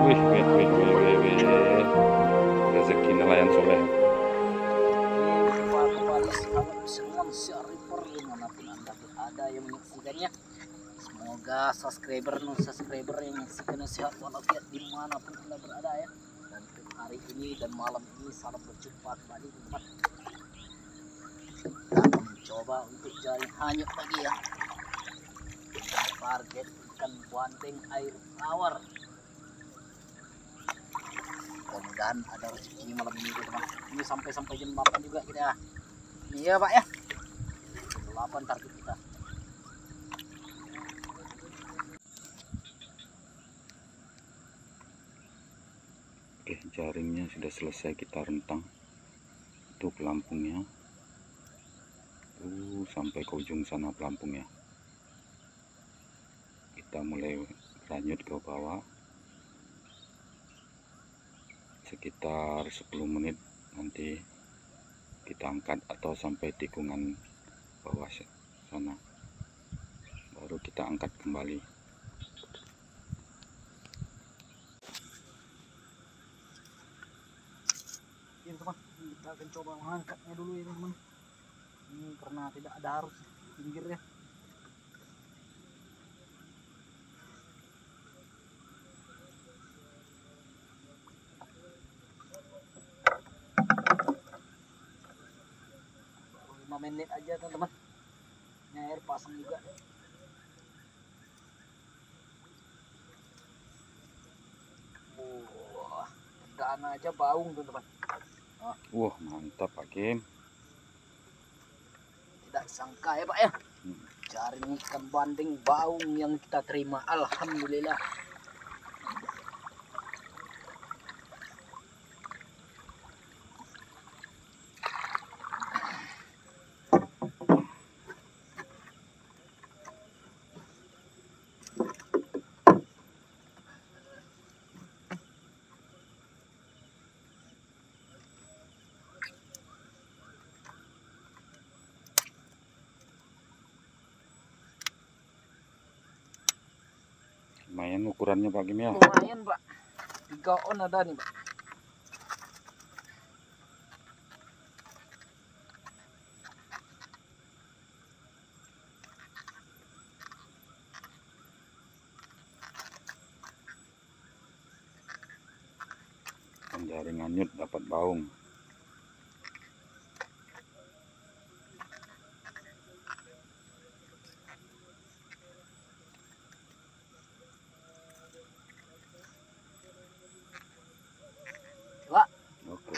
Wih, wih, wih, wih, wih, wih. Rezeki nelayan soleh. Semua Reaper dimanapun Anda berada yang menyaksikannya. Semoga subscriber yang menyaksikannya sehat walafiat dimanapun Anda berada ya. Dan untuk hari ini dan malam ini salam berjumpa kembali teman-teman. Kita mencoba untuk jaring hanyut lagi ya. Target ikan bandeng air tawar. Mudah-mudahan ada rezeki malam ini teman. Ini sampai jam 8 juga kita. Iya Pak ya. 8 target kita. Oke, jaringnya sudah selesai kita rentang. Itu pelampungnya. Sampai ke ujung sana pelampungnya. Kita mulai lanjut ke bawah. Sekitar 10 menit nanti kita angkat atau sampai tikungan bawah sana, baru kita angkat kembali. Ini teman, kita akan coba mengangkatnya dulu ya teman. Ini karena tidak ada arus pinggir ya. Menit aja teman-teman. Ini air pasang juga. Wah, perdana aja baung teman-teman. Wah, mantap Pak Kim. Tidak sangka ya Pak ya. Jaring ikan bandeng baung yang kita terima, alhamdulillah. Lumayan ukurannya Pak Kim ya. Lumayan Pak, 3 on ada nih Pak. Jaring hanyut dapat baung. Pak. Oke.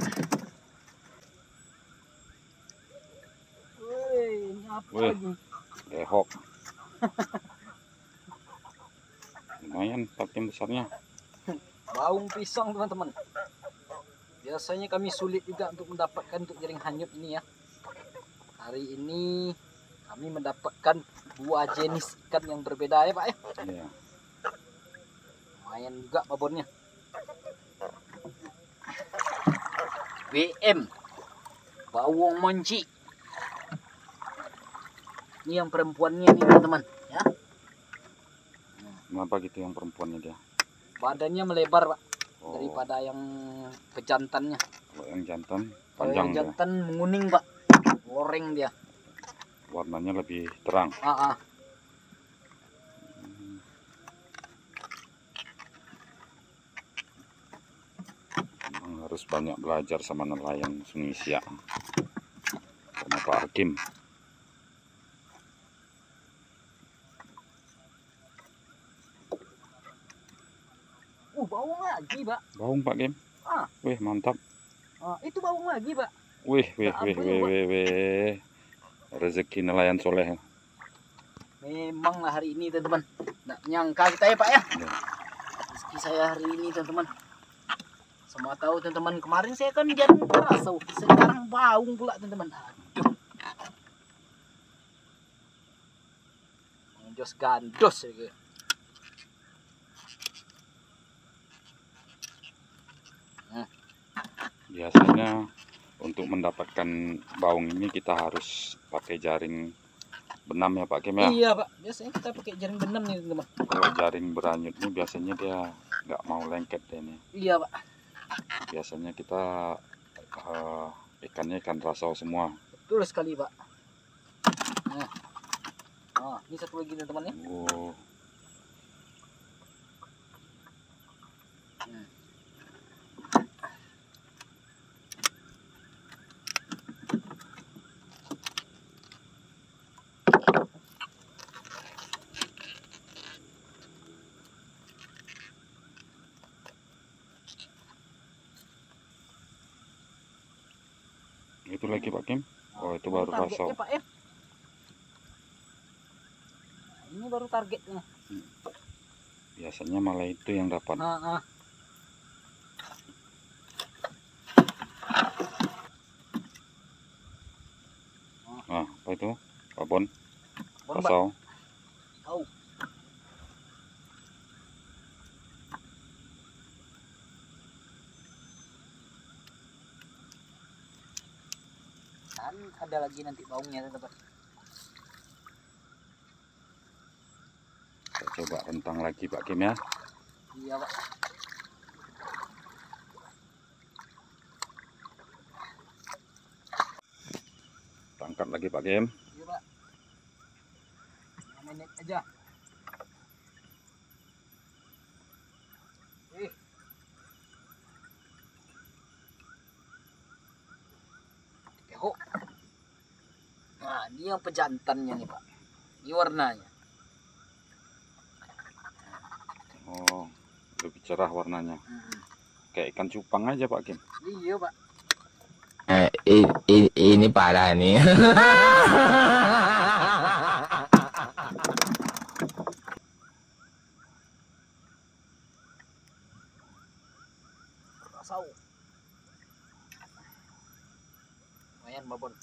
Wih, ini apa Wih, lagi? dehok. Lumayan Pak Kim besarnya. Baung pisang teman-teman. Biasanya kami sulit juga untuk mendapatkan untuk jaring hanyut ini ya. Hari ini kami mendapatkan 2 jenis ikan yang berbeda ya Pak ya. Iya. Lumayan juga babonnya. BM bawang monci. Ini yang perempuannya nih teman-teman ya. Kenapa gitu yang perempuannya dia? Badannya melebar Pak, Oh, daripada yang pejantannya. kalau yang jantan Kalau panjang yang dia. jantan menguning Pak, goreng dia. Warnanya lebih terang. Memang harus banyak belajar sama nelayan Sungai Siak sama Pak Hakim. Bawang lagi Pak. Baung Pak Kim. Wih, mantap. Itu bawang lagi Pak. Wih, wih, wih, wih, wih, wih. Rezeki nelayan soleh. Memang lah hari ini teman-teman. Nggak nyangka kita ya Pak ya. Rezeki saya hari ini teman-teman. Semua tahu teman-teman, kemarin saya kan jaring kerasau, sekarang baung pula teman-teman. Aduh. Jos gandos ya. Biasanya untuk mendapatkan baung ini kita harus pakai jaring benam ya Pak Kim ya? Iya Pak, biasanya kita pakai jaring benam nih teman-teman. Kalau jaring beranyut ini biasanya dia nggak mau lengket deh ini. Iya Pak. Biasanya kita ikannya ikan rasau semua. Betul sekali Pak. Nah, ini satu lagi teman-teman ya. Oh. Itu lagi Pak Kim. Oh, itu baru rasau. Targetnya Pak ya. Ini baru targetnya. Biasanya malah itu yang dapat. Nah. Nah, apa itu? Babon. Bon, Rasau. Tahu. Dan ada lagi nanti baungnya teman-teman. Kita coba rentang lagi Pak Kim ya. Iya Pak. Angkat lagi Pak Kim. Iya Pak. 5 menit aja. Nah, ini yang pejantannya nih Pak. Ini warnanya. Oh, lebih cerah warnanya. Kayak ikan cupang aja Pak Kim. Iya Pak. Ini parah nih. Rasau. Lumayan babon.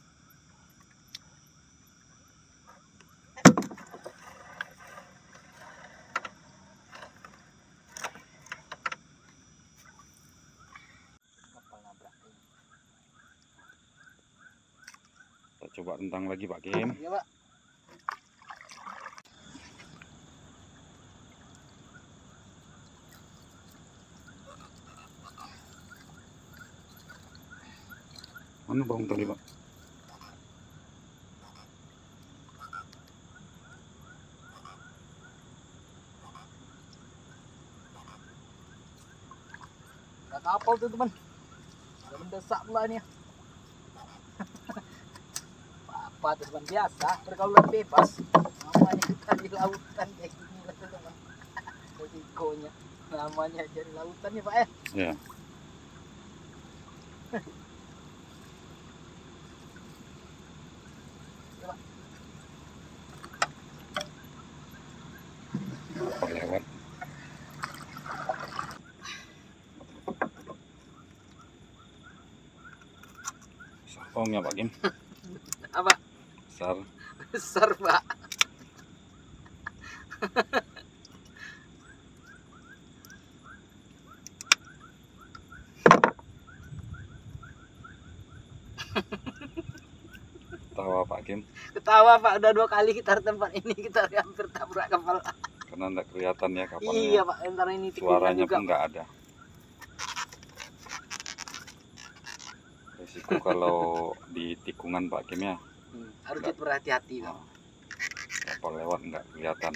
Kita coba rentang lagi Pak Kim. Iya Pak. Mana bawang tadi Pak? Gak kapal tuh teman. Udah mendesak pula ini. Apa tuh teman, biasa pergaulan bebas. Namanya kita di lautan kayak gini lah teman. Resikonya. Namanya jadi lautan ya Pak ya. Ya. Lewat. Sarongnya Pak Kim. Apa? Besar. Besar Pak. Tawa Pak Kim. Ketawa Pak, udah 2 kali kita tempat ini kita hampir tabrak kapal. Karena enggak kelihatan ya kapalnya. Iya Pak, antara ini Suaranya juga, pun nggak ada. Risiko kalau di tikungan Pak Kim ya. Harus berhati-hati Pak. Kapal lewat nggak kelihatan.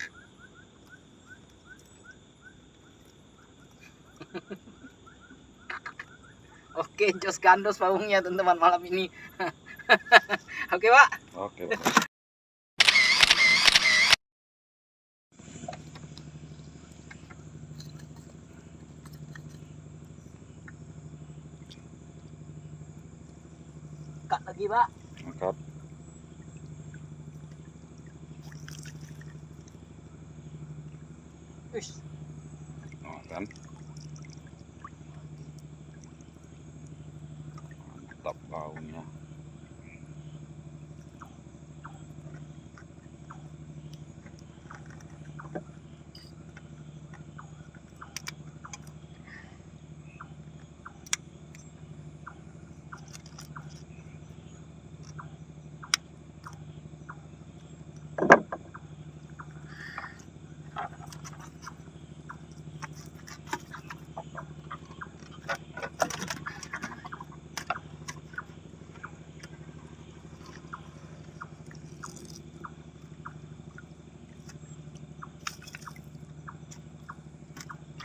Oke, jos gandos baungnya teman-teman malam ini. Oke Pak. Oke Pak. Cut lagi Pak. Angkat. Wis. Oh, kan. Mantap baunya.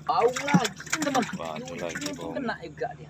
Bau lagi teman. Batu lagi bau. Kena juga dia.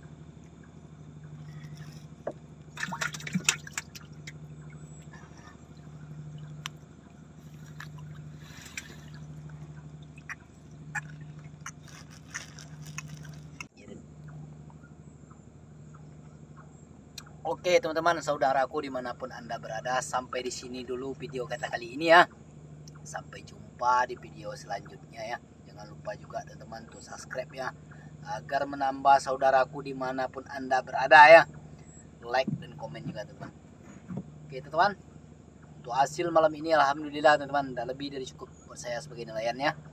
Oke teman-teman, saudaraku dimanapun anda berada, sampai di sini dulu video kita kali ini ya. Sampai jumpa di video selanjutnya ya. Jangan lupa juga teman-teman untuk subscribe ya, agar menambah saudaraku dimanapun anda berada ya. Like dan komen juga teman-teman. Oke teman-teman, untuk hasil malam ini alhamdulillah teman-teman, udah lebih dari cukup buat saya sebagai nelayan ya.